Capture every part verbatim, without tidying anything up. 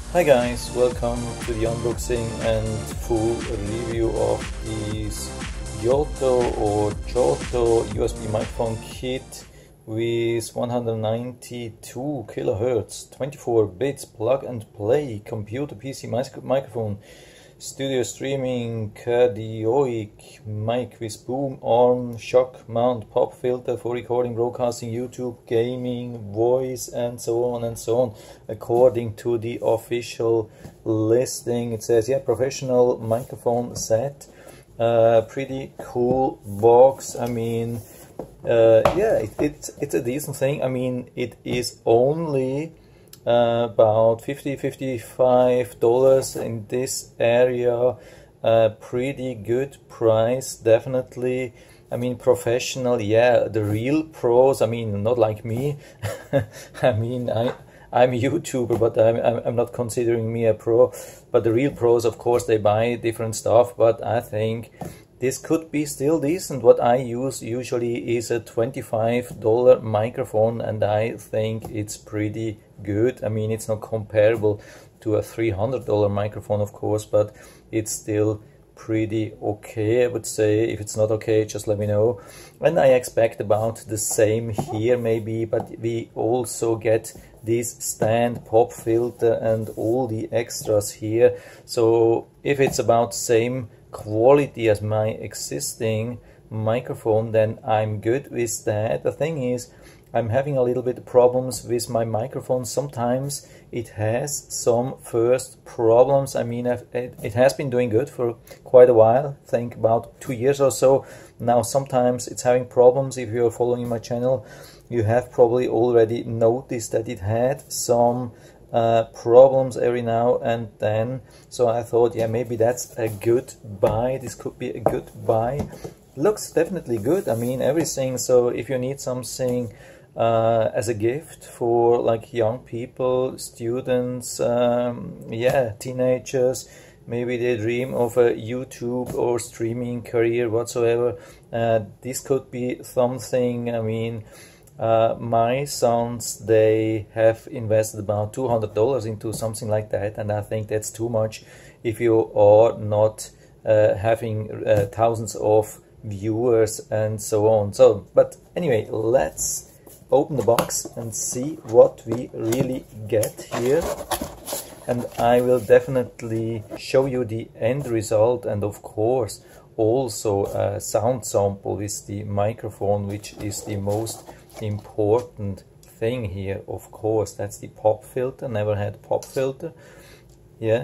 Hi guys, welcome to the unboxing and full review of this Giotto or Giotto U S B microphone kit with one hundred ninety-two kilohertz, twenty-four bits plug and play computer P C microphone, studio streaming, cardioid mic with boom arm, shock mount, pop filter for recording, broadcasting, YouTube, gaming, voice, and so on and so on. According to the official listing, it says, yeah, professional microphone set. Uh, pretty cool box. I mean, uh, yeah, it, it, it's a decent thing. I mean, it is only Uh, about fifty to fifty-five dollars in this area. Uh, pretty good price, definitely. I mean, professional, yeah, the real pros, I mean, not like me. I mean, I, I'm a YouTuber, but I'm, I'm not considering me a pro. But the real pros, of course, they buy different stuff, but I think this could be still decent. What I use usually is a twenty-five dollar microphone, and I think it's pretty good. I mean, it's not comparable to a three hundred dollar microphone, of course, but it's still pretty okay, I would say. If it's not okay, just let me know. And I expect about the same here maybe, but we also get this stand, pop filter, and all the extras here. So if it's about same quality as my existing microphone, then I'm good with that. The thing is, I'm having a little bit of problems with my microphone. Sometimes it has some first problems. I mean, I've, it, it has been doing good for quite a while, I think about two years or so. Now sometimes it's having problems. If you're following my channel, you have probably already noticed that it had some Uh, problems every now and then. So I thought, yeah, maybe that's a good buy. This could be a good buy. Looks definitely good. I mean, everything. So if you need something uh, as a gift for like young people, students, um, yeah, teenagers, maybe they dream of a YouTube or streaming career whatsoever, uh, this could be something. I mean, Uh, my sons, they have invested about two hundred dollars into something like that, and I think that's too much if you are not uh, having uh, thousands of viewers and so on. So, but anyway, let's open the box and see what we really get here. And I will definitely show you the end result, and of course also a sound sample with the microphone, which is the most important thing here. Of course, that's the pop filter. Never had pop filter. Yeah,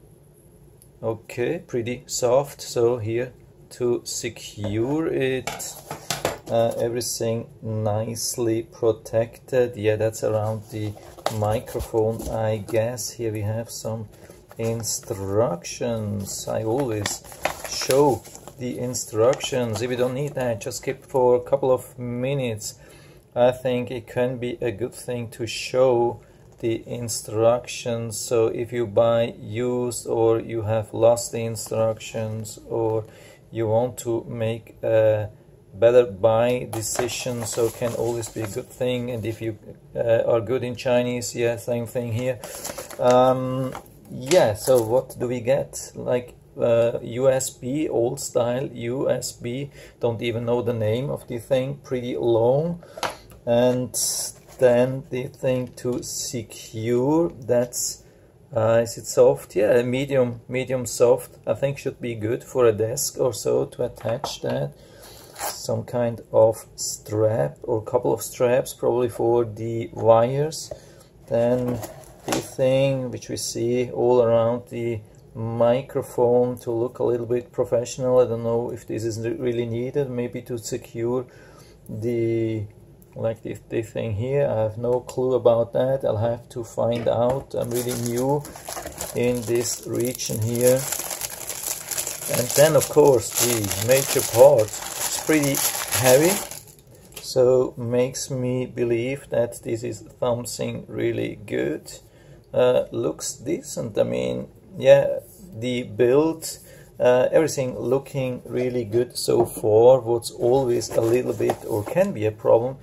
okay, pretty soft. So here to secure it, uh, everything nicely protected. Yeah, that's around the microphone, I guess. Here we have some instructions. I always show the instructions. If you don't need that, just skip for a couple of minutes. I think it can be a good thing to show the instructions. So if you buy used, or you have lost the instructions, or you want to make a better buy decision, so can always be a good thing. And if you uh, are good in Chinese, yeah, same thing here. Um, yeah, so what do we get? Like uh, U S B, old style U S B, don't even know the name of the thing, pretty long. And then the thing to secure, that's, uh, is it soft? Yeah, medium, medium soft, I think should be good for a desk or so to attach that. Some kind of strap, or a couple of straps probably for the wires. Then the thing which we see all around the microphone to look a little bit professional. I don't know if this is really needed, maybe to secure the, like this, this thing here. I have no clue about that. I'll have to find out. I'm really new in this region here. And then of course the major part, it's pretty heavy, so makes me believe that this is something really good. Uh, looks decent. I mean, yeah, the build, uh, everything looking really good so far. What's always a little bit, or can be a problem,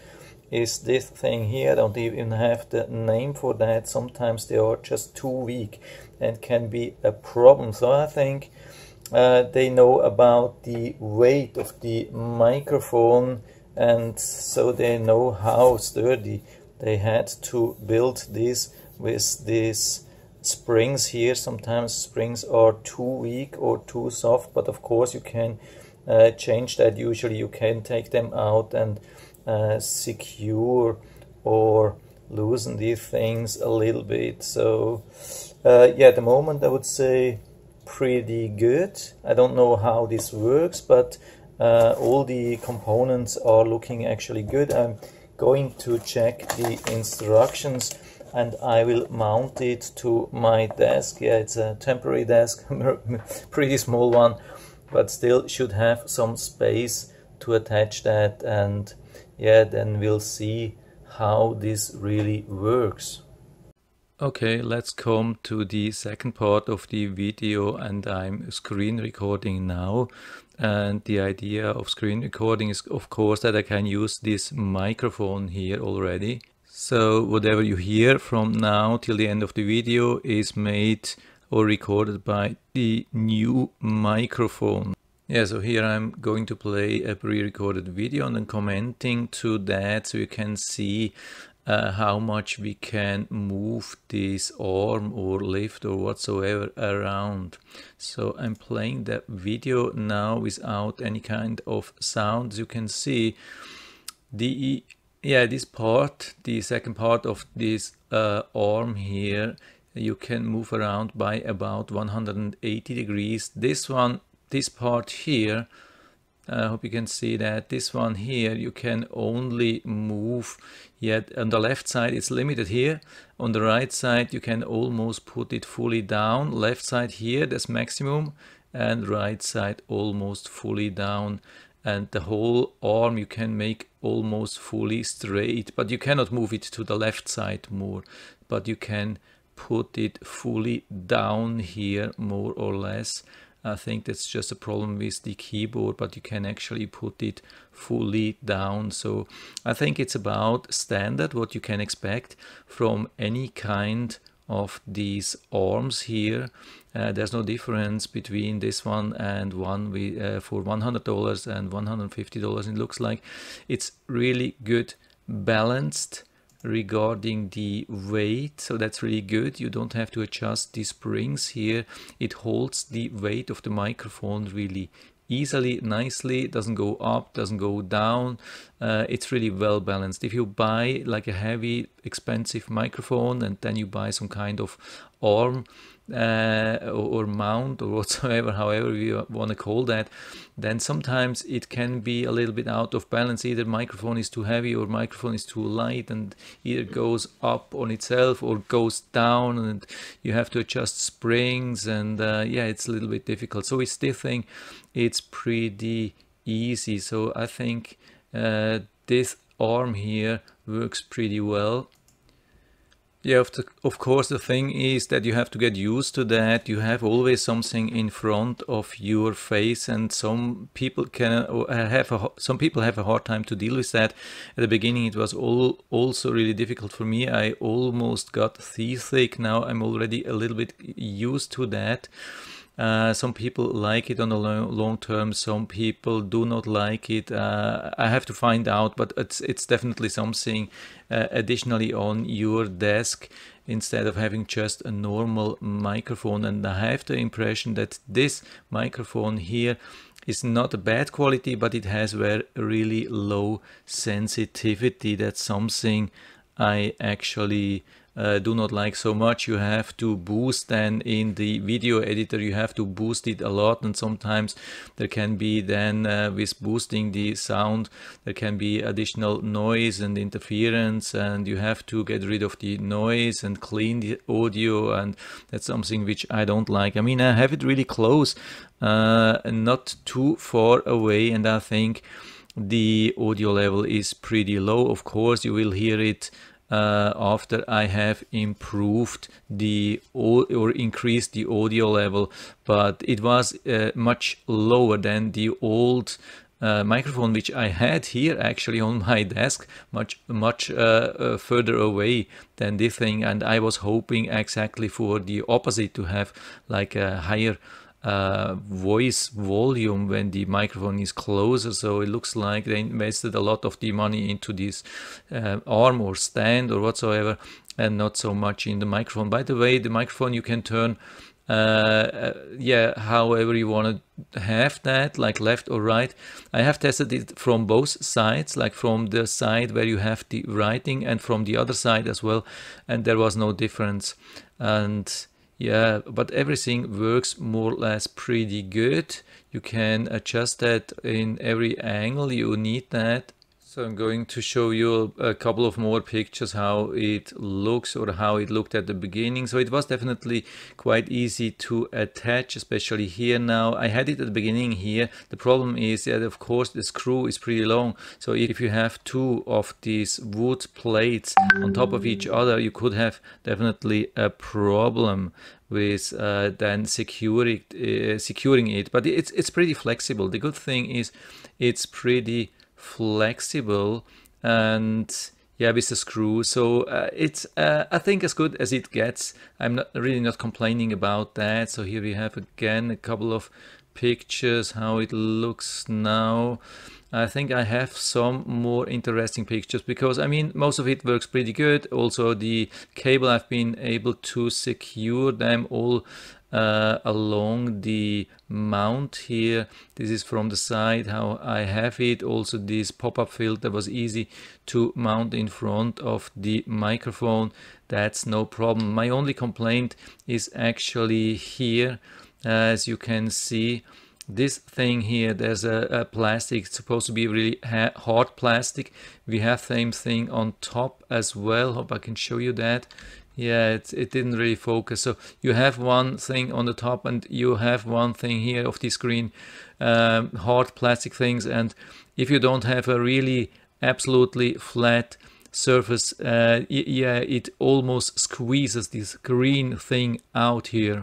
is this thing here. I don't even have the name for that. Sometimes they are just too weak and can be a problem. So I think uh, they know about the weight of the microphone, and so they know how sturdy they had to build this with these springs here. Sometimes springs are too weak or too soft, but of course you can uh, change that. Usually you can take them out and uh, secure or loosen these things a little bit. So uh, yeah, at the moment I would say pretty good. I don't know how this works, but uh, all the components are looking actually good. I'm going to check the instructions and I will mount it to my desk. Yeah, it's a temporary desk, pretty small one, but still should have some space to attach that, and yeah, then we'll see how this really works. Okay, let's come to the second part of the video, and I'm screen recording now. And the idea of screen recording is of course that I can use this microphone here already. So whatever you hear from now till the end of the video is made or recorded by the new microphone. Yeah, so here I'm going to play a pre-recorded video and then commenting to that so you can see uh, how much we can move this arm or lift or whatsoever around. So I'm playing that video now without any kind of sound. As you can see, the yeah this part, the second part of this uh, arm here, you can move around by about one hundred eighty degrees. This one, this part here, I hope you can see that. This one here you can only move, yet on the left side it's limited here. On the right side you can almost put it fully down. Left side here, that's maximum, and right side almost fully down. And the whole arm you can make almost fully straight, but you cannot move it to the left side more, but you can put it fully down here more or less. I think that's just a problem with the keyboard, but you can actually put it fully down. So I think it's about standard what you can expect from any kind of these arms here. Uh, there's no difference between this one and one we, uh, for one hundred dollars and one hundred fifty dollars. It looks like it's really good balanced regarding the weight, so that's really good. You don't have to adjust the springs here. It holds the weight of the microphone really easily, nicely. It doesn't go up, doesn't go down. Uh, it's really well balanced. If you buy like a heavy expensive microphone and then you buy some kind of arm uh, or, or mount or whatsoever, however you want to call that, then sometimes it can be a little bit out of balance. Either microphone is too heavy or microphone is too light, and either goes up on itself or goes down, and you have to adjust springs, and uh, yeah, it's a little bit difficult. So we still think it's pretty easy. So I think uh, this arm here works pretty well. Yeah, of, the, of course the thing is that you have to get used to that. You have always something in front of your face, and some people can have a, some people have a hard time to deal with that. At the beginning it was all also really difficult for me. I almost got seasick. Now I'm already a little bit used to that. Uh, some people like it on the long, long term, some people do not like it. Uh, I have to find out, but it's it's definitely something uh, additionally on your desk instead of having just a normal microphone. And I have the impression that this microphone here is not a bad quality, but it has very really low sensitivity. That's something I actually Uh, do not like so much. You have to boost, then in the video editor you have to boost it a lot, and sometimes there can be then uh, with boosting the sound there can be additional noise and interference, and you have to get rid of the noise and clean the audio, and that's something which I don't like. I mean, I have it really close, uh, not too far away, and I think the audio level is pretty low. Of course you will hear it Uh, after I have improved the or increased the audio level, but it was uh, much lower than the old uh, microphone which I had here actually on my desk, much much uh, uh, further away than this thing, and I was hoping exactly for the opposite, to have like a higher uh, voice volume when the microphone is closer. So it looks like they invested a lot of the money into this uh, arm or stand or whatsoever, and not so much in the microphone. By the way, the microphone you can turn uh, uh yeah however you want to have that, like left or right. I have tested it from both sides, like from the side where you have the writing and from the other side as well, and there was no difference. And yeah, but everything works more or less pretty good. You can adjust that in every angle you need that. So I'm going to show you a couple of more pictures how it looks, or how it looked at the beginning. So it was definitely quite easy to attach, especially here now. I had it at the beginning here. The problem is that of course the screw is pretty long. So if you have two of these wood plates on top of each other, you could have definitely a problem with uh, then securing, uh, securing it. But it's, it's pretty flexible. The good thing is it's pretty flexible, and yeah, with the screw, so uh, it's uh, I think as good as it gets. I'm not really not complaining about that. So here we have again a couple of pictures how it looks now. I think I have some more interesting pictures, because I mean most of it works pretty good. Also the cable, I've been able to secure them all Uh, along the mount here. This is from the side how I have it. Also this pop-up filter was easy to mount in front of the microphone. That's no problem. My only complaint is actually here. As you can see, this thing here, there's a, a plastic. It's supposed to be really hard plastic. We have same thing on top as well. Hope I can show you that. Yeah, it, it didn't really focus. So you have one thing on the top, and you have one thing here of this green um, hard plastic things. And if you don't have a really absolutely flat surface, uh, yeah, it almost squeezes this green thing out here.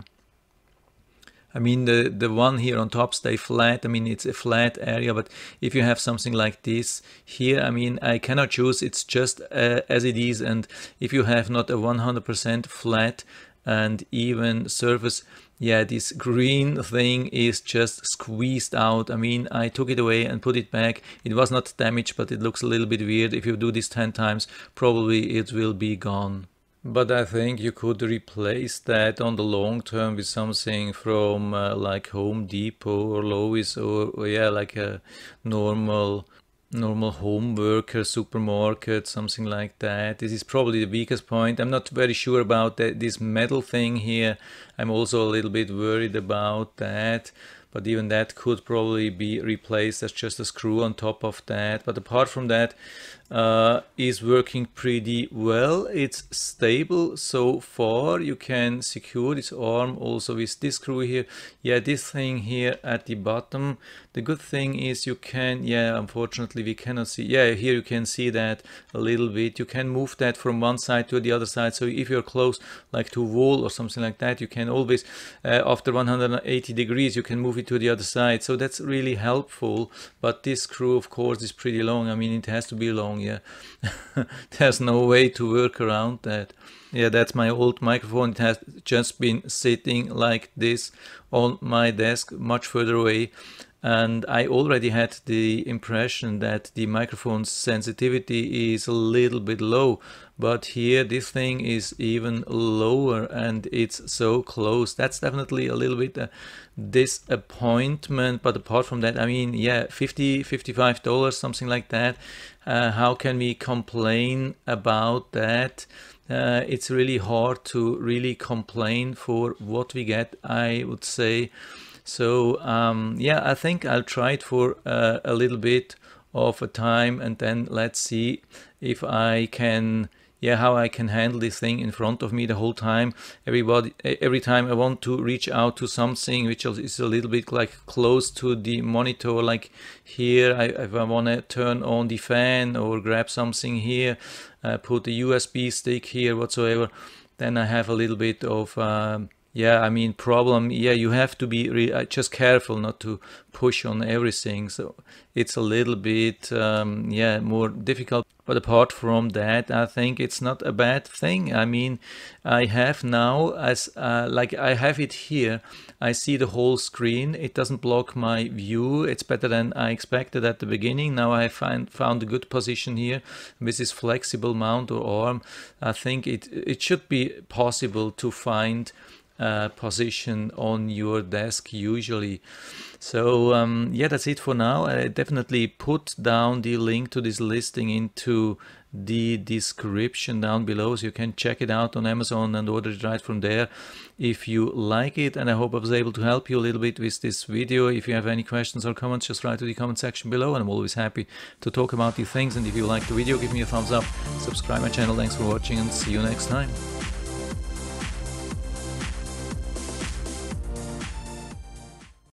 I mean, the, the one here on top stay flat. I mean, it's a flat area, but if you have something like this here, I mean, I cannot choose. It's just uh, as it is. And if you have not a one hundred percent flat and even surface, yeah, this green thing is just squeezed out. I mean, I took it away and put it back. It was not damaged, but it looks a little bit weird. If you do this ten times, probably it will be gone. But I think you could replace that on the long term with something from uh, like Home Depot or Lowe's, or, or yeah, like a normal normal home worker supermarket, something like that. This is probably the weakest point. I'm not very sure about that, this metal thing here. I'm also a little bit worried about that. But even that could probably be replaced as just a screw on top of that. But apart from that, uh, is working pretty well. It's stable so far. You can secure this arm also with this screw here. Yeah, this thing here at the bottom. The good thing is you can, yeah, unfortunately we cannot see. Yeah, here you can see that a little bit. You can move that from one side to the other side. So if you're close, like to a wall or something like that, you can always, uh, after one hundred eighty degrees, you can move it to the other side. So that's really helpful. But this screw, of course, is pretty long. I mean, it has to be long, yeah. There's no way to work around that. Yeah, that's my old microphone. It has just been sitting like this on my desk, much further away. And I already had the impression that the microphone's sensitivity is a little bit low, but here this thing is even lower and it's so close. That's definitely a little bit a disappointment, but apart from that, I mean, yeah, fifty, fifty-five dollars, something like that. Uh, how can we complain about that? Uh, it's really hard to really complain for what we get, I would say. So um, yeah, I think I'll try it for uh, a little bit of a time, and then let's see if I can, yeah, how I can handle this thing in front of me the whole time. Everybody, every time I want to reach out to something which is a little bit like close to the monitor, like here, I, if I want to turn on the fan or grab something here, uh, put the U S B stick here, whatsoever, then I have a little bit of um, yeah, I mean, problem, yeah, you have to be re uh, just careful not to push on everything. So it's a little bit, um, yeah, more difficult. But apart from that, I think it's not a bad thing. I mean, I have now, as uh, like I have it here, I see the whole screen. It doesn't block my view. It's better than I expected at the beginning. Now I find found a good position here with this flexible mount or arm. I think it it should be possible to find Uh, position on your desk usually. So um, yeah, that's it for now. I definitely put down the link to this listing into the description down below, so you can check it out on Amazon and order it right from there if you like it. And I hope I was able to help you a little bit with this video. If you have any questions or comments, just write to the comment section below, and I'm always happy to talk about these things. And if you like the video, give me a thumbs up, subscribe my channel. Thanks for watching, and see you next time.